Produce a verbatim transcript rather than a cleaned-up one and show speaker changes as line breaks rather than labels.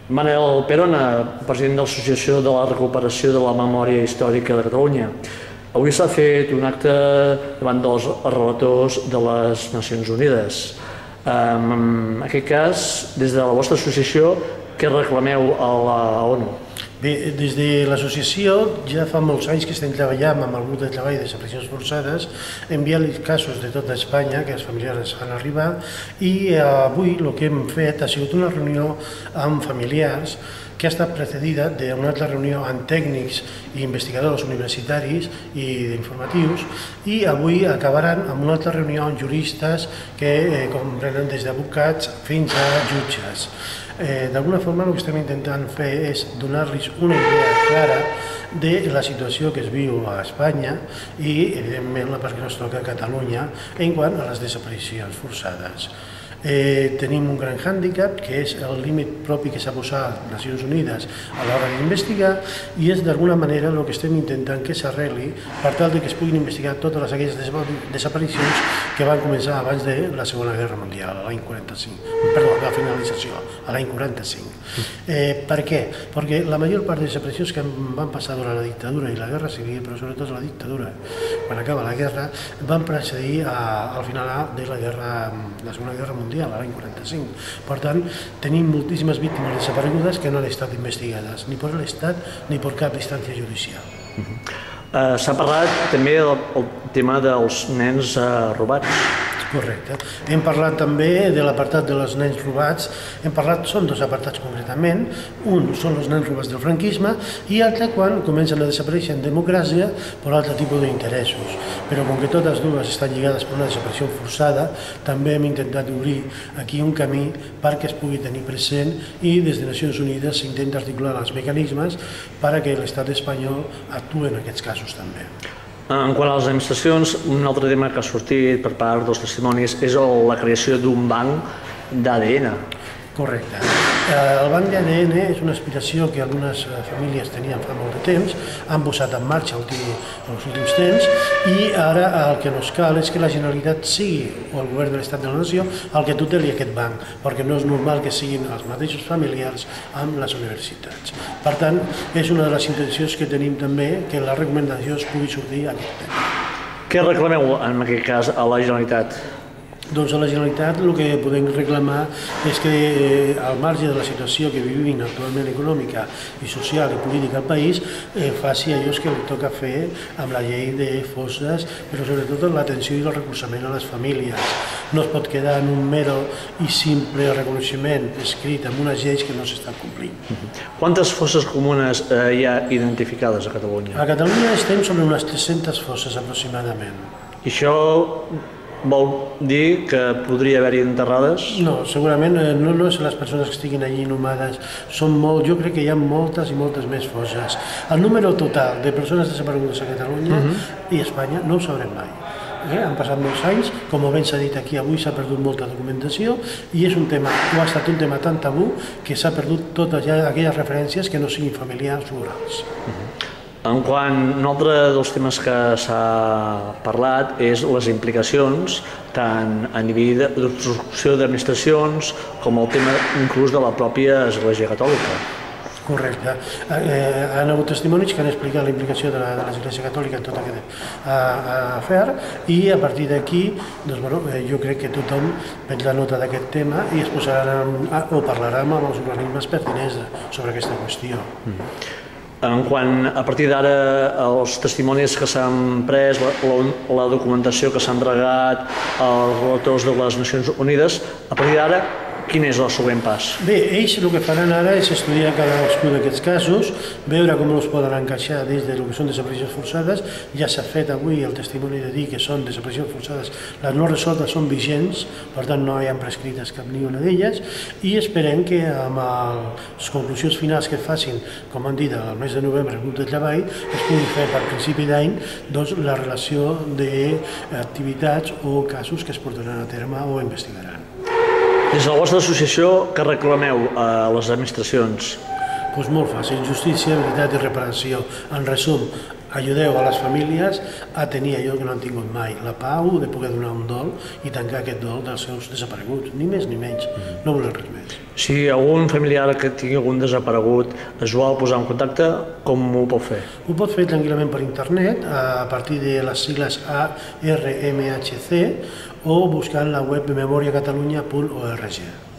Manel Perona, president de l'Associació de la Recuperació de la Memòria Històrica de Catalunya. Avui s'ha fet un acte davant dels relators de les Nacions Unides. En aquest cas, des de la vostra associació, què reclameu a la ONU?
Bé, des de l'associació ja fa molts anys que estem treballant amb el grup de treball de desaparicions forçades, enviant casos de tota Espanya que els familiars han arribat, i avui el que hem fet ha sigut una reunió amb familiars que ha estat precedida d'una altra reunió amb tècnics i investigadors universitaris i informatius, i avui acabaran amb una altra reunió amb juristes que comprenen des d'advocats fins a jutges. D'alguna forma el que estem intentant fer és donar-los una idea clara de la situació que es viu a Espanya i, evidentment, la part que ens toca a Catalunya en quant a les desaparicions forçades. Tenim un gran hàndicap, que és el límit propi que s'ha posat les Nacions Unides a l'hora d'investigar, i és d'alguna manera el que estem intentant que s'arregli per tal que es puguin investigar totes aquelles desaparicions que van començar abans de la Segona Guerra Mundial, a l'any quaranta-cinc, perdó, la finalització, a l'any quaranta-cinc. Per què? Perquè la major part de desaparicions que van passar durant la dictadura i la Guerra Civil, però sobretot la dictadura, quan acaba la guerra, van precedir al final de la Segona Guerra Mundial, a l'any quaranta-cinc. Per tant, tenim moltíssimes víctimes desaparegudes que no han estat investigades, ni per l'Estat ni per cap instància judicial.
S'ha parlat també del tema dels nens robats.
Correcte. Hem parlat també de l'apartat dels nens robats. Hem parlat, són dos apartats concretament. Un són els nens robats del franquisme i l'altre quan comencen a desaparèixer en democràcia per altre tipus d'interessos. Però com que totes dues estan lligades per una desaparició forçada, també hem intentat obrir aquí un camí perquè es pugui tenir present, i des de Nacions Unides s'intenta articular els mecanismes perquè l'estat espanyol actuï en aquests casos també.
En quant a les administracions, un altre tema que ha sortit per part dels testimonis és la creació d'un banc d'A D N.
Correcte. El banc d'A D N és una aspiració que algunes famílies tenien fa molt de temps, han posat en marxa els últims temps, i ara el que ens cal és que la Generalitat sigui, o el govern de l'Estat de la Nació, el que tuteli aquest banc, perquè no és normal que siguin els mateixos familiars amb les universitats. Per tant, és una de les intencions que tenim també, que la recomanació es pugui sortir a aquest tema.
Què reclameu en aquest cas a la Generalitat?
Doncs a la Generalitat el que podem reclamar és que al marge de la situació que vivim actualment econòmica i social i política al país, faci allò que li toca fer amb la llei de fosses, però sobretot l'atenció i el recolzament a les famílies. No es pot quedar en un mero i simple reconeixement escrit amb unes lleis que no s'estan complint.
Quantes fosses comunes hi ha identificades a Catalunya?
A Catalunya estem sobre unes tres-centes fosses aproximadament.
I això vol dir que podria haver-hi enterrades?
No, segurament no és les persones que estiguin allí inhumades, són molt, jo crec que hi ha moltes i moltes més fosses. El número total de persones desaparegudes a Catalunya i a Espanya no ho sabrem mai. Han passat molts anys, com ben s'ha dit aquí, avui s'ha perdut molta documentació i és un tema, o ha estat un tema tan tabú que s'ha perdut totes aquelles referències que no siguin familiars o orals.
En quant a un altre dels temes que s'ha parlat és les implicacions tant a nivell d'obstrucció d'administracions com el tema inclús de la pròpia Església Catòlica.
Correcte. Han hagut testimonis que han explicat la implicació de l'Església Catòlica en tot aquest afer, i a partir d'aquí jo crec que tothom prendrà nota d'aquest tema i es posarà o parlarà amb els organismes pertinents sobre aquesta qüestió.
En quant a partir d'ara els testimonis que s'han pres, la documentació que s'ha entregat als relators de les Nacions Unides, a partir d'ara quin és el següent pas?
Bé, ells el que faran ara és estudiar cadascun d'aquests casos, veure com els poden encaixar dins del que són desaparicions forçades. Ja s'ha fet avui el testimoni de dir que són desaparicions forçades, les no resoltes són vigents, per tant no hi ha prescrites cap ni una d'elles, i esperem que amb les conclusions finals que facin, com han dit, al mes de novembre el grup de treball, es pugui fer per principi d'any la relació d'activitats o casos que es portaran a terme o investigaran.
Des de la vostra associació, què reclameu a les administracions?
Doncs molt fàcil, justícia, veritat i reparació. En resum, Ajudeu a les famílies a tenir allò que no han tingut mai, la pau de poder donar un dol i tancar aquest dol dels seus desapareguts, ni més ni menys, no volen res més.
Si algun familiar que tingui algun desaparegut es vol posar en contacte, com ho pot fer?
Ho pot fer tranquil·lament per internet, a partir de les sigles A R M H C o buscant la web memoriacatalunya punt org.